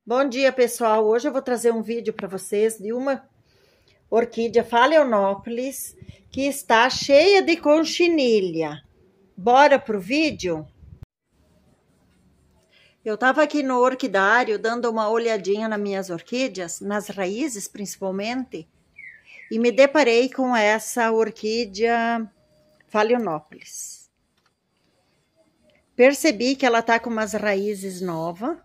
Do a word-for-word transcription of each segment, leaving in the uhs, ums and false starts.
Bom dia, pessoal. Hoje eu vou trazer um vídeo para vocês de uma orquídea Phalaenopsis que está cheia de conchinilha. Bora pro vídeo? Eu estava aqui no orquidário dando uma olhadinha nas minhas orquídeas, nas raízes principalmente, e me deparei com essa orquídea Phalaenopsis. Percebi que ela tá com umas raízes novas,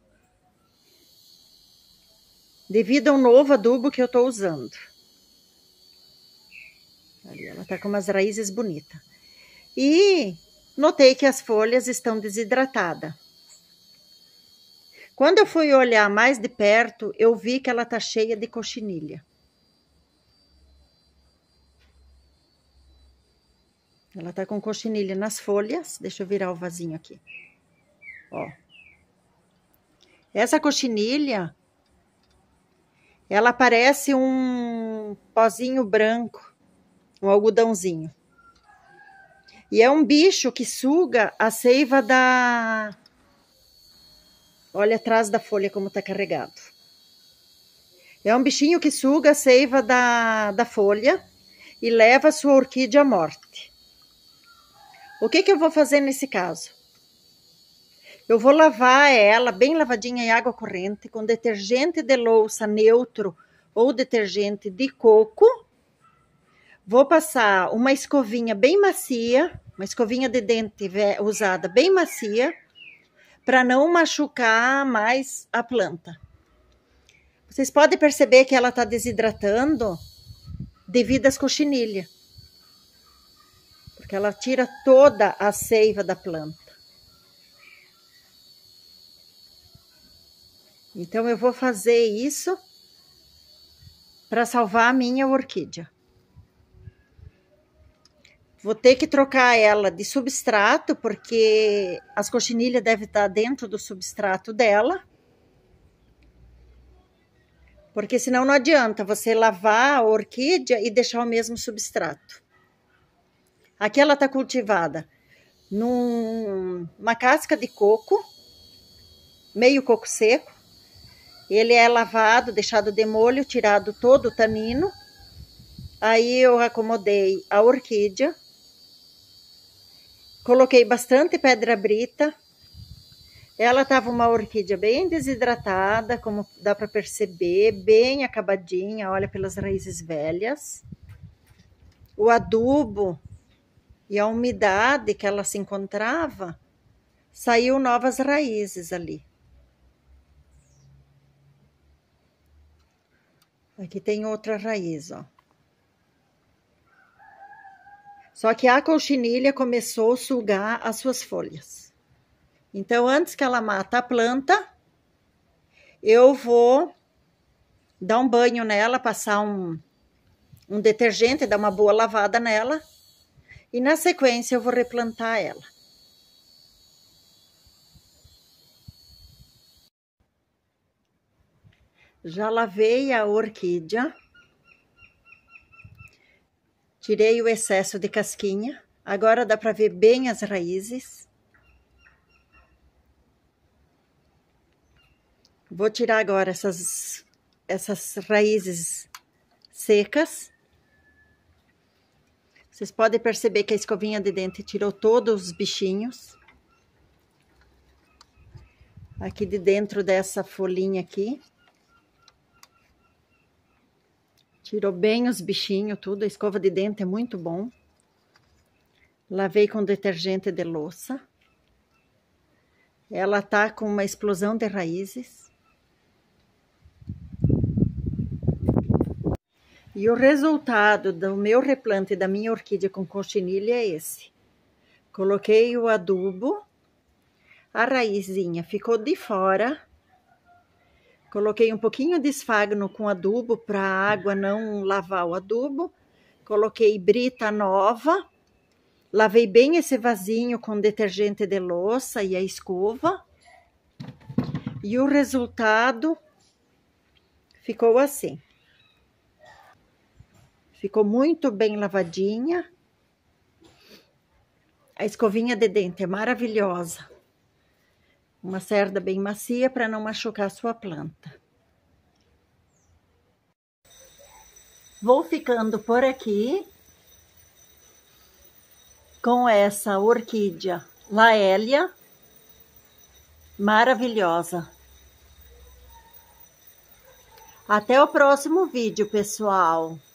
devido a um novo adubo que eu tô usando. Ali, ela tá com umas raízes bonitas. E notei que as folhas estão desidratadas. Quando eu fui olhar mais de perto, eu vi que ela tá cheia de cochinilha. Ela tá com cochinilha nas folhas. Deixa eu virar o vasinho aqui. Ó. Essa cochinilha, ela parece um pozinho branco, um algodãozinho. E é um bicho que suga a seiva da... Olha atrás da folha como tá carregado. É um bichinho que suga a seiva da, da folha e leva a sua orquídea à morte. O que que eu vou fazer nesse caso? Eu vou lavar ela bem lavadinha em água corrente com detergente de louça neutro ou detergente de coco. Vou passar uma escovinha bem macia, uma escovinha de dente usada bem macia, para não machucar mais a planta. Vocês podem perceber que ela está desidratando devido às cochinilhas, porque ela tira toda a seiva da planta. Então eu vou fazer isso para salvar a minha orquídea. Vou ter que trocar ela de substrato, porque as cochinilhas devem estar dentro do substrato dela. Porque senão não adianta você lavar a orquídea e deixar o mesmo substrato. Aqui ela está cultivada numa casca de coco, meio coco seco. Ele é lavado, deixado de molho, tirado todo o tanino. Aí eu acomodei a orquídea. Coloquei bastante pedra brita. Ela estava uma orquídea bem desidratada, como dá para perceber, bem acabadinha, olha, pelas raízes velhas. O adubo e a umidade que ela se encontrava, saiu novas raízes ali. Aqui tem outra raiz, ó. Só que a cochinilha começou a sugar as suas folhas. Então, antes que ela mata a planta, eu vou dar um banho nela, passar um, um detergente, dar uma boa lavada nela. E na sequência eu vou replantar ela. Já lavei a orquídea. Tirei o excesso de casquinha. Agora dá para ver bem as raízes. Vou tirar agora essas, essas raízes secas. Vocês podem perceber que a escovinha de dente tirou todos os bichinhos. Aqui de dentro dessa folhinha aqui. Tirou bem os bichinhos, tudo. A escova de dente é muito bom. Lavei com detergente de louça. Ela tá com uma explosão de raízes. E o resultado do meu replante da minha orquídea com cochinilha é esse. Coloquei o adubo. A raizinha ficou de fora. Coloquei um pouquinho de esfagno com adubo para a água não lavar o adubo. Coloquei brita nova. Lavei bem esse vasinho com detergente de louça e a escova. E o resultado ficou assim. Ficou muito bem lavadinha. A escovinha de dente é maravilhosa. Uma cerda bem macia para não machucar a sua planta. Vou ficando por aqui com essa orquídea Laélia maravilhosa. Até o próximo vídeo, pessoal!